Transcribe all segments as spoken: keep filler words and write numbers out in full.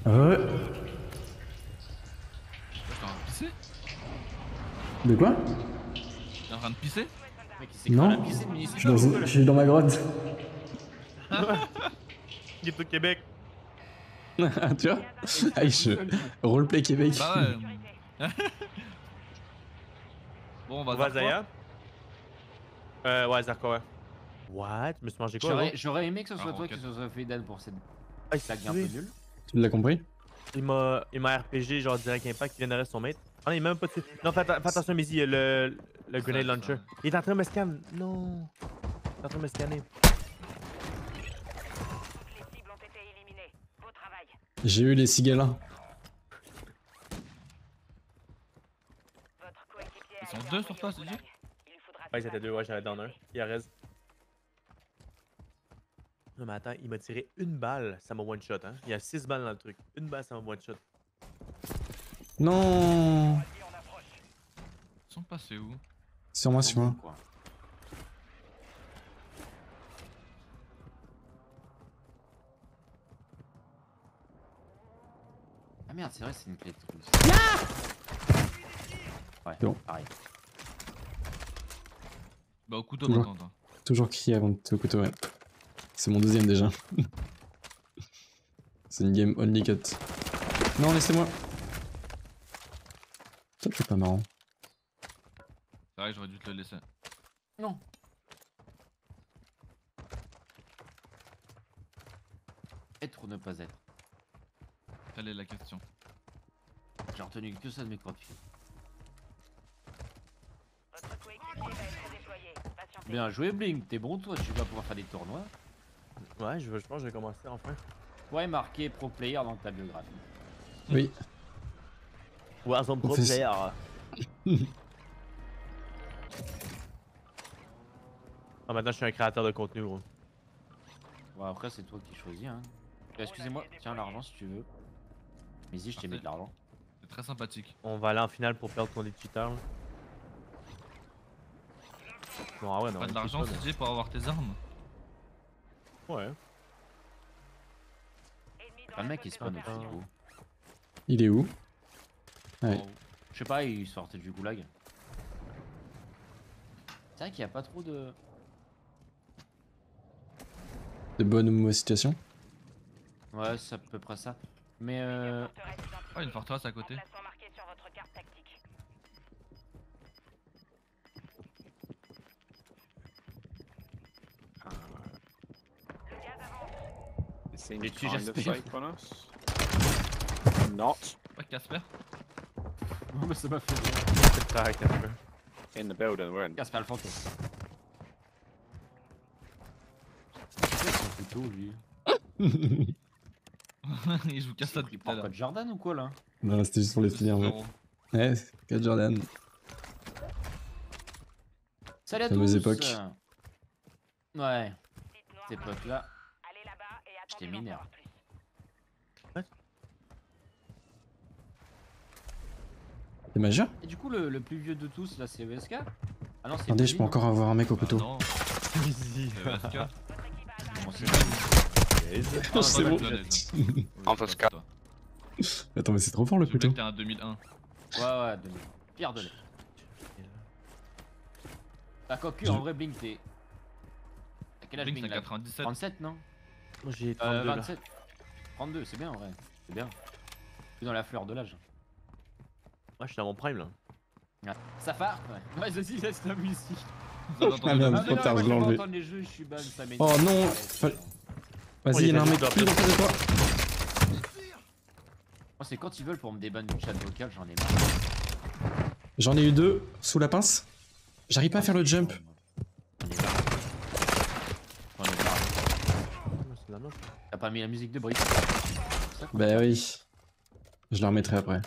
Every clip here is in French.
Ouais. T'es en train de pisser? De quoi? T'es en train de pisser? Mec, il s'est Non. cru à la piscine Je municipale suis dans, ou quoi, là? je suis dans ma grotte. Il est au Québec. Tu vois? Ah, je... Roleplay Québec. Bah ouais. euh. Bon, on va On va à Zarqua. Zaya. Euh, ouais, Zarqua, ouais. What? Je me suis mangé quoi, J'aurais gros? j'aurais aimé que ce soit Ah, toi qui roquette. se soit fait Dan pour cette Ah, il blague s'est un peu tué. nulle. Tu l'as compris? Il m'a il m'a R P G, genre direct impact, il vient de rester son mate. Ah non, il est même pas dessus. Non, fais, atta- fais attention, Mizzy, le, le grenade Ça, launcher. ça. Il est en train de me scan. Non. Il est en train de me scanner. Les cibles ont été éliminées. Beau travail. J'ai eu les cigalins. Votre coéquipier Ils a sont été deux envoyé sur toi, au c'est goulag. dit? Il lui faudra Ouais, se c'était deux, ouais, j'avais dans un. Il a res. Non, mais attends, il m'a tiré une balle, ça m'a one shot, hein. Il y a six balles dans le truc. Une balle, ça m'a one shot. Non. Ils sont passés où? Sur moi, sur moi. Quoi. Ah merde, c'est vrai, c'est une clé de trou. Ouais, Bon. pareil. Bah au couteau Toujours. maintenant. Toujours crier avant de te couteau, ouais. C'est mon deuxième déjà. C'est une game only cut. Non, laissez-moi. Toi, t'es pas marrant. C'est vrai que j'aurais dû te le laisser. Non. Être ou ne pas être. Quelle est la question? J'ai retenu que ça de mes cours de fil. Votre coéquipier va être déployé. Patientez. Bien joué Blink, t'es bon toi, tu vas pouvoir faire des tournois. Ouais, je, veux- je pense que je vais commencer enfin. Ouais, marqué pro player dans ta biographie. Oui. Warzone On Pro fait Player. Ah, maintenant, je suis un créateur de contenu, gros. Bon après c'est toi qui choisis hein. Euh, Excusez-moi, tiens l'argent si tu veux. Mais si je t'ai mis de l'argent. C'est très sympathique. On va aller en finale pour perdre contre les cheaters, là. Non, ah ouais, non. Pas de on l'argent, cheat C J, pour avoir tes armes. mais- Ouais. Ennemi dans Ah, le la mec zone il de spawn au opération. frigo. Il est où? Ouais. Bon, Je sais pas, il sortait du goulag. C'est vrai qu'il n'y a pas trop de... De bonne ou mauvaise situation? Ouais, c'est à peu près ça. Mais euh... Forteresse identifiée. Ah, une forteresse à côté. Emplacement marqué sur votre carte tactique. Le gaz avance. It seems Did you kind just of pay- safe on us. Not Pas Casper. Oh, mais ça m'a fait rire. C'est très Casper. in the building we're in. Casper le fantôme. C'est son couteau lui. Il joue qu'à ça Il depuis tout prend à pas l'heure. de Jordan ou quoi là? Non, c'était juste pour les finir, ouais. Ouais, c'est Jordan. Salut à Fameuse tous. époque. Ouais, Site noir cette marqué. époque là. Allez là-bas et Je t'ai attendez d'en mineur. savoir plus. T'es majeur? Et du coup le, le plus vieux de tous là c'est E S K? Ah non c'est Attendez, je peux Kevin, encore avoir un mec au Bah couteau. non, Easy. c'est Vasca. Votre équipe a atteint Bon, le c'est Ah, C'est non, bon. pas Clonez. En Oui, Vasca. toi. Attends, mais c'est trop fort le Je sais couteau. que t'es un deux mille un. Ouais ouais, de Pierre de lait. Bah quoique Je- en vrai Blink t'es... À quel âge Blink, Blink c'est là? quatre-vingt-dix-sept. trente-sept non? Moi, j'ai Euh, trente-deux, là. vingt-sept. trente-deux, c'est bien en vrai. C'est bien. Plus dans la fleur de l'âge. Ouais, je suis dans mon prime, là. Ouais. Ça part? Ouais. Ouais, vas-y, laisse la musique. Vous avez entendu Ah, merde. la Ah, musique mais non, tard, moi, je je l'ai peux enlevé. entendre les jeux, je suis ban, ça m'énerve. Oh non, Ouais, fall- Oh, Vas-y, il y'en a un est mec facile, pile en face de toi. Moi, c'est quand ils veulent pour me déban du chat vocal, j'en ai marre. J'en ai eu deux sous la pince. J'arrive pas à faire le jump. J'en ai marre. J'en ai marre. C'est la meuf. T'as pas mis la musique de Brice? Bah oui. Je la remettrai après.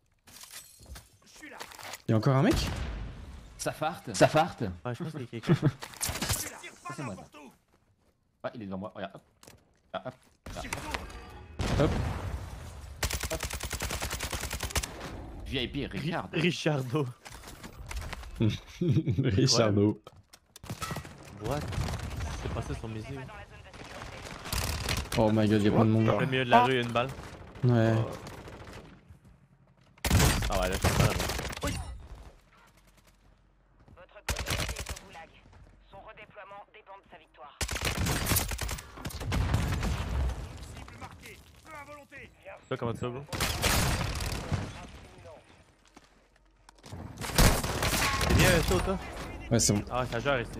Y'a encore un mec? Ça farte? Ça farte? Ouais, je pense qu'il y a quelqu'un. Ça, c'est moi. ça. Ouais, il est devant moi, regarde. Hop. Ah, hop. Hop. V I P Richard. Richardo. Richardo. What? C'est passé sur mes yeux. pas dans la zone de sécurité. Oh my god, y'a plein de monde. Dans le milieu de la rue, une balle. Ouais. Ah ouais, là, je suis pas là. Votre coéquipier est au goulag. Son redéploiement dépend de sa victoire. Toi, comment tu vas, bro? C'est bien chaud, toi? Ouais, c'est bon. Ah, ça gère ici.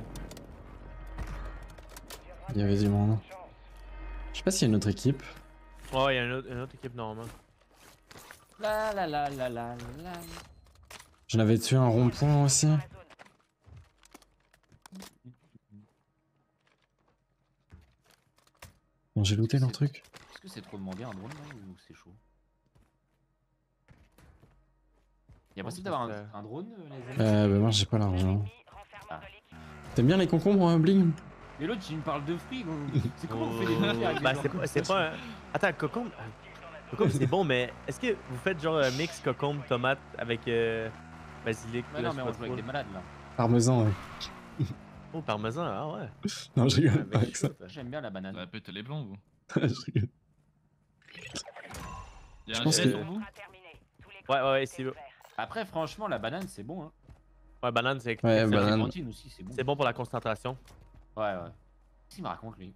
Il y avait du monde. Je sais pas s'il y a une autre équipe. Ouais, il y a une autre, une autre équipe normalement. La la la la la la. J'en avais tué un rond-point aussi. Dans la zone. Bon, j'ai looté leur truc. Est-ce que c'est trop demandé un drone là ou c'est chaud? Y'a possible d'avoir un, un drone, euh, les amis? Euh, bah moi j'ai pas l'argent. Ennemi, renfermement Ah. de l'équipe. T'aimes bien les concombres, hein, Bling? Mais l'autre, il me parle de fruits, gros. C'est comment on fait des fruits avec des Bah, gens c'est comme pas, ça? c'est pas un... Attends, cocombe... Cocombe, c'est bon, mais est-ce que vous faites genre un mix cocombe, tomate avec euh, basilic? Mais là, non, mais je sais on pas joue avec trop. des malades là. Parmesan, ouais. Oh, parmesan, ah ouais. Non, je rigole Ouais, pas mais avec ça. J'aime bien la banane. Ça va péter les blancs, vous. Je rigole. Y'a Je un pense gel que- pour vous? Sera terminé. Tous les Ouais, ouais, ouais, coéquipiers c'est- verts. Après, franchement, la banane, c'est bon. Hein. Ouais, banane, c'est Ouais, C'est la banane. clémentine aussi, c'est bon. c'est bon pour la concentration. Ouais, ouais. Qu'est-ce qu'il me raconte, lui?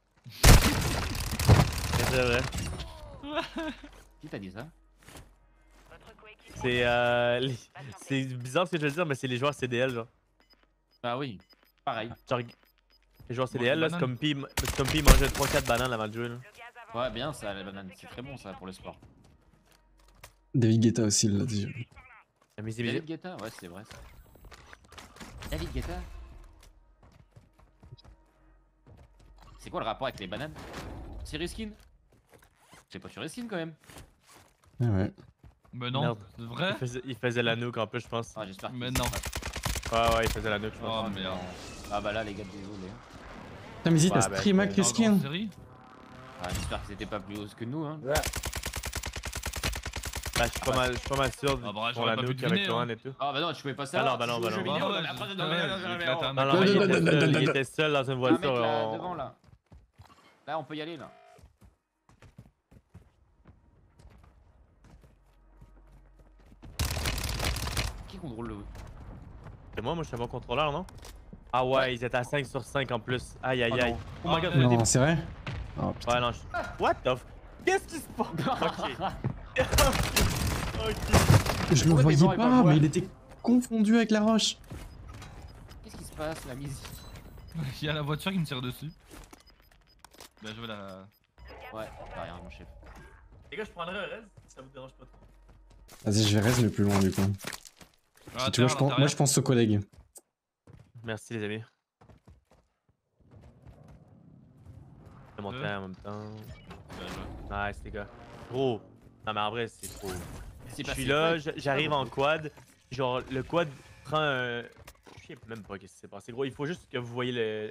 C'est vrai. Qui t'a dit ça? Votre coéquipier C'est euh, les- va tenter. c'est bizarre ce que je veux dire, mais c'est les joueurs C D L, genre. Ah oui, pareil. Genre, les joueurs C D Mange L, des là, c'est bananes. comme Pi, c'est comme Pi mangeait trois quatre bananes avant de jouer, là. Le gaz avance. Ouais, bien ça, la banane. C'est très bon ça pour le sport. David Guetta aussi l'a dit. La mise David Guetta, ouais, c'est vrai ça. David Guetta? C'est quoi le rapport avec les bananes? Siruskin? C'est pas Siruskin quand même. Ah ouais. Mais non, Merde. c'est vrai? Il faisait, il faisait la nuque en plus, je pense. Ah, j'espère que Mais c'est non. pas- Ouais, ouais, il faisait la nuque, je pense. Oh merde. Ah bah là, les gars, désolé. hein. Putain, mais si, t'as Ouais, bah, stream avec c'est les En skins. grande série? Ah, j'espère que c'était pas plus haut que nous. Hein. Bah, je suis pas mal, je suis pas mal sûr Ah bah, pour j'aurais la pas pu nuque deviner, avec Lohan hein. et tout. Ah bah non, tu pouvais pas Ah savoir. non, bah non, tu bah joues aux non. jeux vidéo, Ouais, mais après, je- non, mais ouais, non, je mais vais éclater non. un Non, non, mec. mais il non, était non, seul, non, il non, était seul dans une Un mec voiture. là, on- devant là. Là, on peut y aller là. Qui contrôle le. C'est moi, moi je suis un bon contrôleur, non? Ah ouais, ils étaient à cinq sur cinq en plus. Aïe aïe Oh aïe. non. Oh my god, Ah, le Non, c'est vrai? Oh putain. Ouais, non, je... What the f... Qu'est-ce qui se passe? Ok. Ok. Je le Pourquoi t'es voyais mort et pas pas, moi mais il était confondu avec la roche. Qu'est-ce qui se passe, la musique? Il y a la voiture qui me tire dessus. Bien joué la. Ouais, t'as rien, mon chef. Les gars, je prendrais un reste si ça vous dérange pas trop. Vas-y, je vais rester le plus loin du coup. Ah, Si tu vois, je pense, moi je pense aux collègues. Merci les amis. Je vais monter Euh. en même temps. Bien joué. Nice les gars. Gros. Non mais en vrai c'est trop. C'est Je suis là, j- j'arrive en quad. Genre le quad prend un. Je sais même pas qu'est-ce qui s'est passé. Gros, il faut juste que vous voyez le.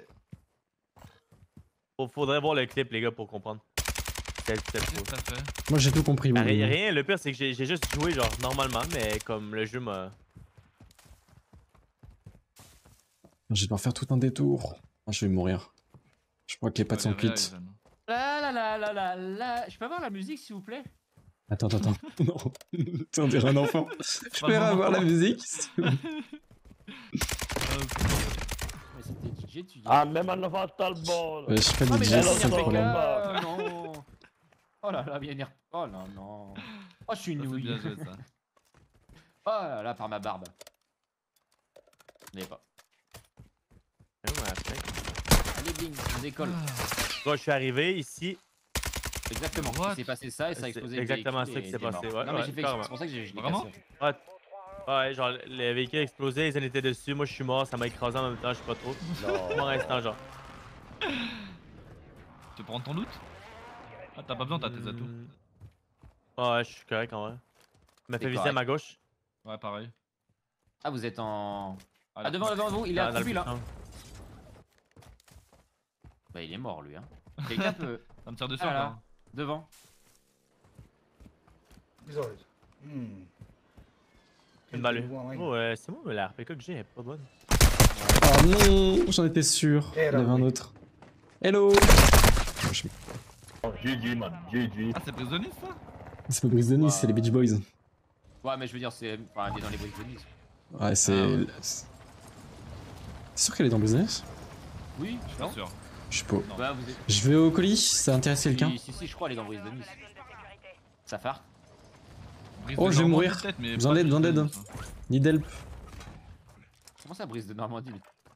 Faut- Faudrait voir le clip les gars pour comprendre. C'était c'était Qu'est-ce trop. que t'as fait? Moi j'ai tout compris. Ah, moi. rien, rien, le pire c'est que j'ai j'ai juste joué genre normalement, mais comme le jeu m'a. Je vais devoir faire tout un détour. Ah, je vais mourir. Je crois que les pattes sont Valéria, cuites. Ethan. La la la la la la. Je peux avoir la musique s'il vous plaît? Attends, attends, attends. Non. Tu on dirait un enfant. Je peux avoir la musique? Mais c'était D J, tu dis. Ah, même un enfant ball. Euh, je suis pas Ah, mais D J, j'ai c'est alors, ça signé le un problème. P K, non. Oh là là, bien dire. Oh non, non. Oh, je suis Ça, une c'est nouille. bien joué ça. Oh là là, par ma barbe. Je l'ai pas. Ah, ouais, après. Allez, bing, on décolle. Moi je suis arrivé ici. Exactement. What? Il s'est passé ça et ça a C'est explosé. le exactement véhicule ça qui et s'est il est passé, mort. ouais, Non, mais ouais, j'ai fait carrément. c'est pour ça que j'ai je l'ai Vraiment? cassé. Ouais, ouais, genre le véhicule a explosé, ils en étaient dessus, moi je suis mort, ça m'a écrasé en même temps, je sais pas trop. Mort instant genre. Tu prends ton loot? Ah, t'as pas besoin, t'as tes atouts. Hmm. Ouais, je suis correct en vrai. Il m'a T'es fait viser à correct. ma gauche. Ouais, pareil. Ah, vous êtes en. Ah, Ah, devant, devant vous, il est Dans- dans le accroupi là. buisson. Bah, il est mort lui, hein. Quelqu'un peut. Ça me tire dessus Ah là, encore. devant. Une balle. Oh, ouais, c'est moi, mais la R P K que j'ai, elle est pas bonne. Oh non, j'en étais sûr. Il y avait un autre. Hello. G G, man, G G. Ah, c'est prisonnier ça? C'est pas Brise de Nice, Bah. c'est les Beach Boys. Ouais, mais je veux dire, c'est. Enfin, elle est dans les briques de Nice. Ouais, c'est. Ah ouais. c'est- T'es sûr qu'elle est dans Brise de Nice? Oui, Je suis pas sûr. Je sais pas. Bah, vous êtes. Je vais au colis, ça intéresse quelqu'un. Si, si, si, je crois, elle est dans Brise de Nice. Ça fart. Brise Oh, de je vais Normandie, mourir. peut-être, mais Besoin pas d'aide, Brise besoin de d'aide. Nice, hein. Need help. Comment ça, Brise de Normandie?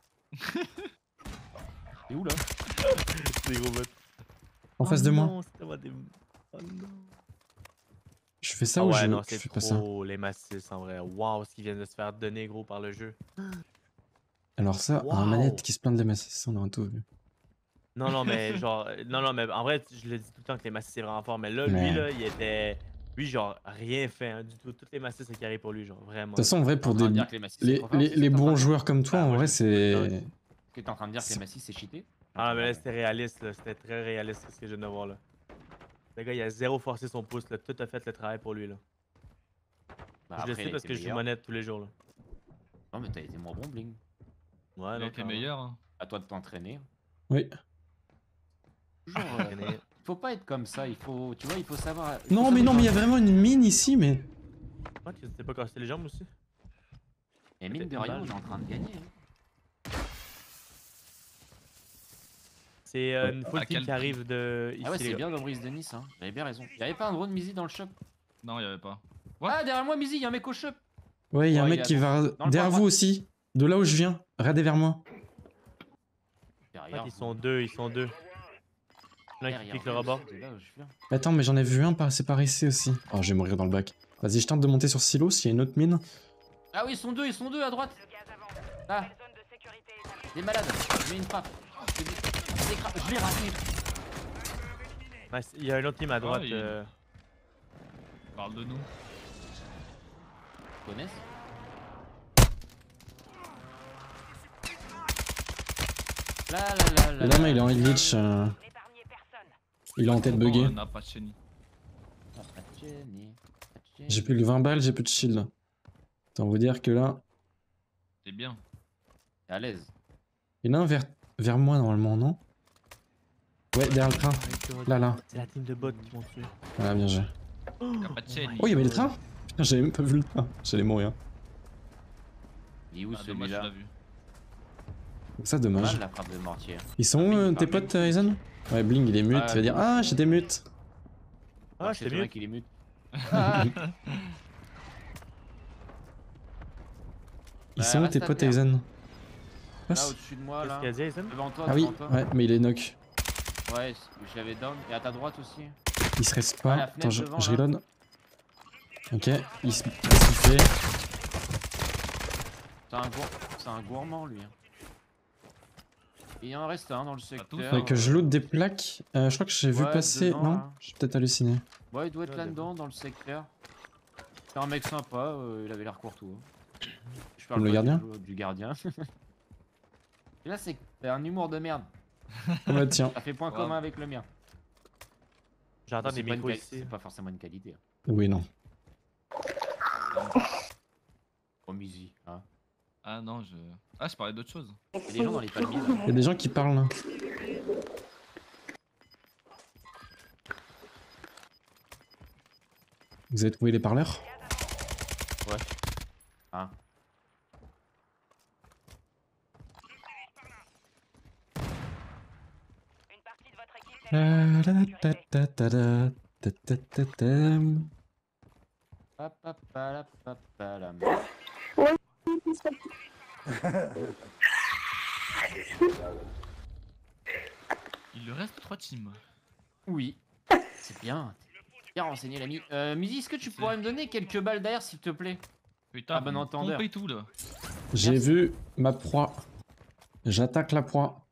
T'es où là? Des gros bots. En face de moi. Non, c'était moi des... Oh non. Je fais ça Ah ou ouais, je, non, je c'est fais pas ça? trop les massifs en vrai. Waouh, ce qu'ils viennent de se faire donner gros par le jeu. Alors ça, Wow. un manette qui se plaint de les massifs, on aurait tout vu. Non, non, mais genre, euh, non, non, mais en vrai, je le dis tout le temps que les massifs c'est vraiment fort, mais là, lui, Mais- là, il était. Lui, genre, rien fait hein, du tout. Toutes les massifs c'est carré pour lui, genre, vraiment. De toute façon, en vrai, pour T'es en train des... de dire que les massifs, c'est les, trop fort, les, c'est ça les que t'es en train bons de dire? joueurs comme toi, Ah, en moi, vrai, je- c'est... ouais. Que t'es en train de dire que les massifs, c'est cheaté? Ah, mais là, c'était réaliste, là. C'était très réaliste ce que je viens de voir, là. Le gars, il a zéro forcé son pouce, là. Tout a fait le travail pour lui, là. Bah, je le après, sais il a parce été que je joue meilleur. manette tous les jours, là. Non, mais t'as été moins bon, Bling. Ouais, Il non, a été clairement. meilleur. hein. À toi de t'entraîner. Oui. Toujours. euh, faut pas être comme ça, il faut. Tu vois, il faut savoir. il faut Non, mais non, savoir- mais il y a vraiment une mine ici, mais... Ah, tu t'es pas cassé les jambes aussi? Et mine de peut-être rien, une on est balle. en train de gagner. hein. C'est euh, une full À team quel qui arrive de. Ici, Ah ouais, les c'est gars. bien dans Brise de Nice, hein. J'avais bien raison. Y'avait pas un drone Mizi dans le shop? Non, il y avait pas. What? Ah, derrière moi, Mizi, y'a un mec au shop. Ouais, il y a un Ouais, mec il qui a- va... dans le Derrière coin vous aussi. De là où je viens. Radez vers moi. En fait, Derrière. ils sont deux, ils sont deux. L'un qui Derrière pique le vous, rebord. c'est de là où je viens. Attends, mais j'en ai vu un passer par ici aussi. Oh, je vais mourir dans le bac. Vas-y, je tente de monter sur silo s'il y a une autre mine. Ah oui, ils sont deux, ils sont deux à droite. Le gaz avance. Ah, Nouvelle zone de sécurité établie. des malades. Je mets une frappe. Je des- des cra- Je l'ai raté. Ouais, c'est- il y a un autre team à droite. il- euh, Parle de nous. Ils connaissent? Là, là, là, là. Et là, mais il est en glitch. euh, N'épargnez personne. Il est en tête Bon, buggée. On n'a pas de chenille. Ah, pas de Jenny, pas de Jenny. J'ai plus que vingt balles, j'ai plus de shield. Autant vous dire que là... C'est bien. T'es à l'aise. Il y en a un vers, vers moi normalement, non? Ouais, derrière le train. Là, là. C'est la team de bots qui m'ont tué. Voilà, bien joué. Y'a pas de chenille. Oh, il y avait le train? Putain, j'avais même pas vu le train. J'allais mourir. Il est où Ah, dommage, tu l'as celui-là? vu. Ça, Pas dommage. mal la frappe de mortier. Ils sont où, Bling, euh, tes par potes, Aizen? Ouais, Bling, il est mute. Ah, Tu vas dire, Bling. ah, j'étais mute. Ah, Ouais, j'étais c'est mieux. vrai qu'il est mute. Ah. Ils Bah, sont où reste tes à potes, terre. Aizen? Là au-dessus de moi Qu'est-ce là. qu'il a dit, Aizen? Devant toi, Ah oui, devant toi. ouais, mais il est knock. Ouais, je l'avais down. Et à ta droite aussi. Il se reste Ah, pas. la Attends, fenêtre je, devant, je là. reload. Ok, il se qu'est-ce qu'il fait. C'est un, gour... c'est un gourmand lui. hein. Et il en reste un dans le secteur. Faudrait que je loot des plaques. Euh, je crois que j'ai vu Ouais, passer. dedans, Non, là. j'ai peut-être halluciné. Ouais, il doit être Ouais, là-dedans dans le secteur. C'est un mec sympa, euh, il avait l'air courtois. Je Comme le pas gardien du, du gardien. Et là, c'est c'est un humour de merde. Oh bah tiens. Ça fait point Ouais. commun avec le mien. J'entends C'est des pas une micros quali- ici. C'est pas forcément une qualité. hein. Oui, non. Oh, Mizi. Hein. Ah non, je. Ah, je parlais d'autre chose. Il y a des gens dans les palmiers. là. Il y a des gens qui parlent là. Vous avez trouvé les parleurs? Ouais. Hein. Une partie de votre équipe La n'est la pas en ta ta ta da, ta ta ta ta. Pa, pa, pa, la, pa, pa, la. Il lui reste trois teams. Oui. C'est bien. Bien renseigné l'ami. Euh, Mizi, est-ce que tu pourrais me donner quelques balles d'air s'il te plaît? Putain, Ah, bon vous me entendeur. pompez tout là. J'ai Merci. vu ma proie. J'attaque la proie.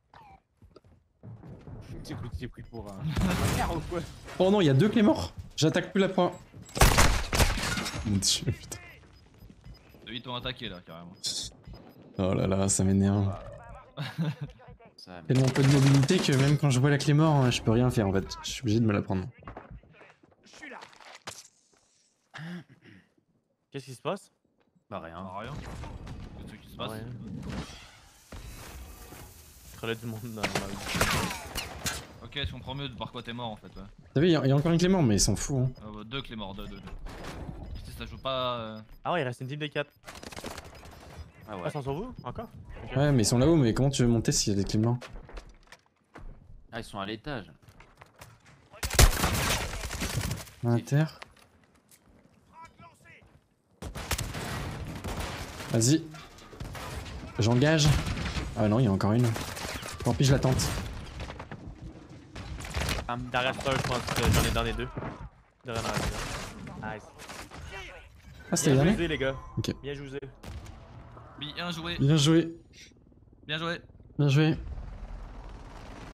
T'es pris, t'es pris pour un. un gars ou quoi? Oh non, il y a deux clés morts. J'attaque plus la proie. Mon dieu, putain. Eux, ils t'ont attaqué là, carrément. Oh là là, ça m'énerve. Ça, mais- Tellement peu de mobilité que même quand je vois la clé mort, je peux rien faire en fait. Je suis obligé de me la prendre. Qu'est-ce qui se passe? Bah rien. Ah, rien. Qu'est-ce qui se passe? Ouais. Je relève du monde dans la Ok, je comprends mieux de par quoi t'es mort en fait. Ouais. T'as vu, il y, a- il y a encore une clé mort, mais ils s'en foutent. Hein. Ah, bah, deux clés morts, deux, deux, deux. Si ça joue pas. Euh... Ah ouais, il reste une team de quatre. Ah ouais. Ah, ils sont sur vous encore? Ouais, mais ils sont là-haut, mais comment tu veux monter s'il y a des clés blancs? Ah, ils sont à l'étage. À l'inter. Vas-y. J'engage. Ah non, il y a encore une. Tant pis, je la tente. Derrière Star, je pense que j'en ai dans les deux. Derrière dans les deux. Nice. Ah, c'était Bien le joué, dernier? les gars. Ok. Bien joué. Bien joué, Bien joué. bien joué. Bien joué.